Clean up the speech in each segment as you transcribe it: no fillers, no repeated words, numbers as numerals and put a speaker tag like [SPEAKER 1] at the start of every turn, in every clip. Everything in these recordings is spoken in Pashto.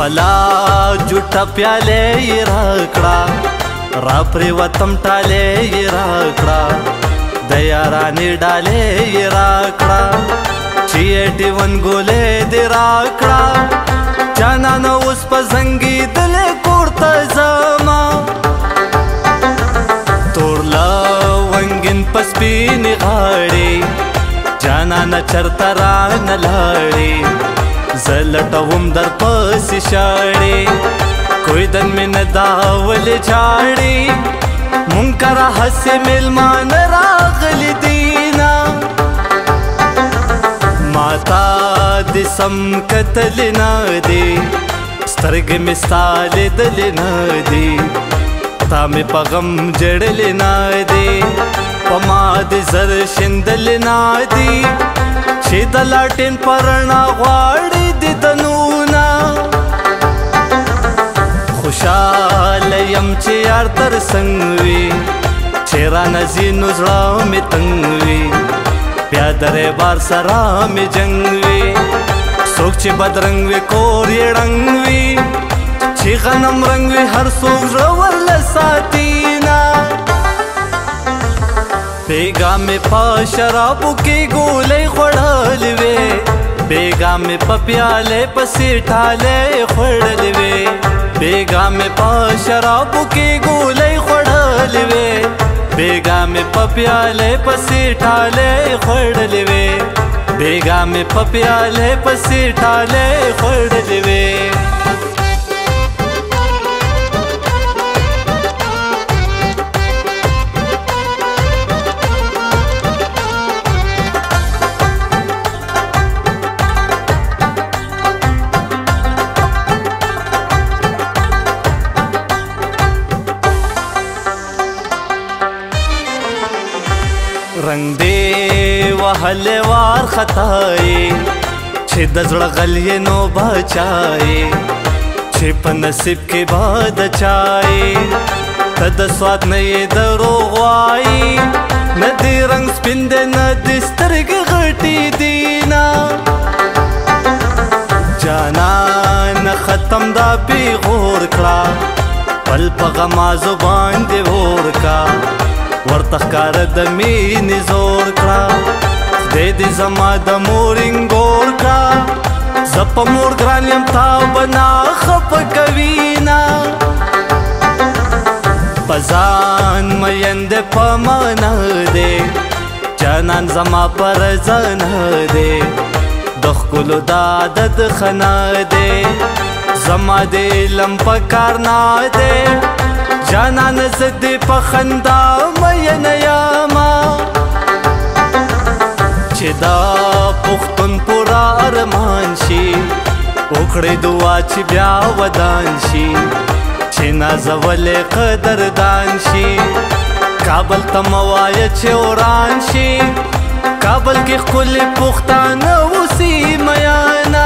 [SPEAKER 1] خپلا جوټه پیاله یې راکړه را پرېوتم ټالې یې راکړه د یارانې ډالې یې راکړه چې یې ډیون ګولې دې راکړه جانانه اوس په زنګېدلې کور ته ځمه تور لونګین په سپینې غاړې جانانه چرته رانه لاړې زه لټوم در پسې شاړې کوئی دن مې نه دا ولې جاړې مونږ کره هسې میلمانه راغلي دینه ماتا دې سم کتلې نه دي سترګې مې ستا لیدلې نه دي تا مې په غم جړلې نه دي په ما دې زر شیندلې نه دي چې د لاټین په رڼا غواړي دیدنونه خوشحاله یم چې یار تر څنګ وي چې رانه ځي نو زړه مې تنګ وي بیا درې بار سره مې جنګ وي څوک چې بدرنګ وي کور یې ړنګ وي چې غنم رنګ وي هر څوک زړه ورله ساتینه بیګا مې په شرابو کې ګولۍ خوړلې وې بیګا مې په پیالې پسې ټالې خوړلې وې بیګا مې په شرابو کې ګولۍ خوړلې وې بیګا مې په پیالې پسې ټالې خوړلې وې بیګا مې په پیالې پسې ټالې خوړلې وې رنگ دې وهلې وار خطای چې د زړه غل یې نو بچای چې په نصیب کې باد چای ته د سواد نه یې دروغ وایي نه دې رنګ سپین دی نه دې سترګې غټې دینه جانانه ختم دا پیغور کړه پل په غمازو باندې اور کا ورته ښکاره د مینې زور کړه خدای دې زما د مورینګور کړه زه په مور ګران یم تا به نه خفه کوینه په ځان مین دی په معنا دی جانان زما پر ځان دی د ښکلو د عادت ښه نه دی زما د علم په کار نه دی جانان زه دې په خندا مینه یمه چې دا پښتون پوره ارمان شي وکړې دعا چې بیا ودان شي چې نازولې قدردان شي کابل ته مه وایه چې وران شي کابل کې ښکلې پښتانه اوسي میانه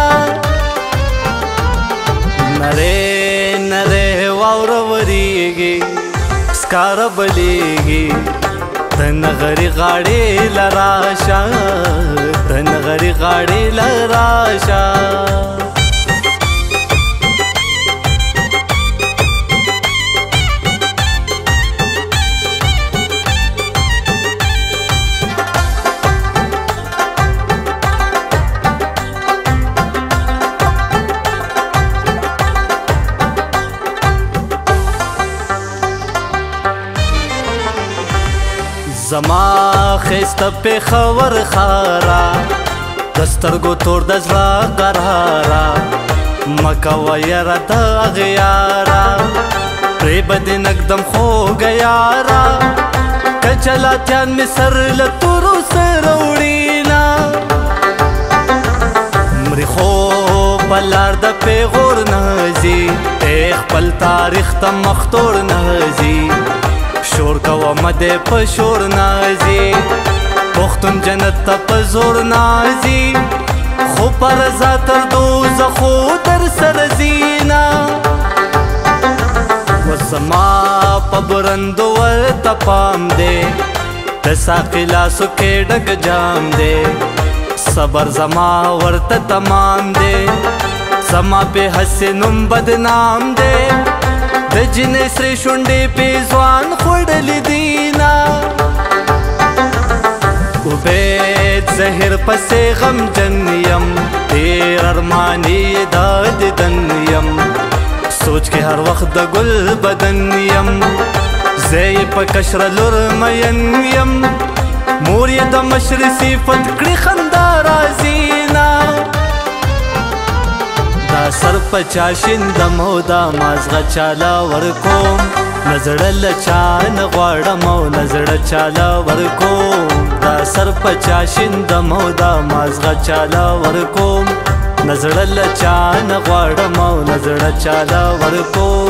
[SPEAKER 1] نرې نرې واوره ورېږي سکاره بلیږي د نغري غاړې لراشه د نغري غاړې لراشه زما خسته پېښور ښاره د سترګو تور د زړه قراره مه کوه یاره د هغې یاره پرې به دې نږدم خوږه یاره که چلاتیان مې سر له تورو سره وړینه مري خو په لار د پېغور نه ځي خپل تاریخ ته مختور نه ځي شور کوه مده په شور نازي پښتون جنت ته په زور نازي خو پر رضا تر دوزخو در سره زینا وسما په برندو ورته پام دی د ساقي لاسو کې ډک جام دی صبر زما ورته تمام دی समा पे हसनुम बदनाम दे दजने सरे शुंडे पे जवान खुड़ली दीना उबैद जहर पसे गम जन्यम तेर अरमानी दाद दन्यम सोच के हर वक्त गुल बदन्यम ज़े पकशर लुरमयन्यम मोरिय द मशर सिफत कड़ी खंदा राजीना दा सर पचाशिन द मोदा माजगा चाला वरकोम नजड़ल चान ग्वाड़मो नजड़ चाला वरकोम दा सर पचाशिन द मोदा माजगा चाला वरकोम नजड़ल चान ग्वाड़मो नजड़ चाला वरकोम